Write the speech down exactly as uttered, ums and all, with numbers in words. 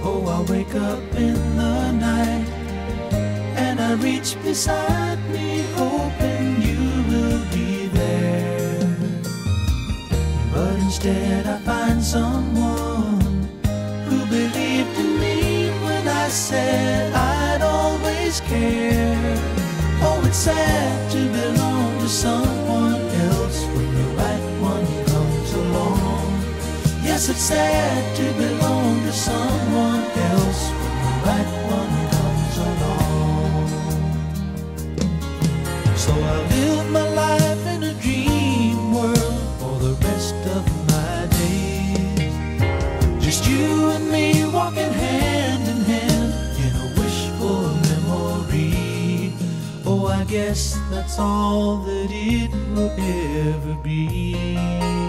Oh, I wake up in the night and I reach beside me, hoping you will be there. But instead I find someone who believed in me when I said I'd always care. Oh, it's sad to belong to someone else when the right one comes along. Yes, it's sad to belong to someone else when the right one comes along. So I live my life in a dream world for the rest of my days. Just you and me walking hand in hand in a wishful memory. Oh, I guess that's all that it will ever be.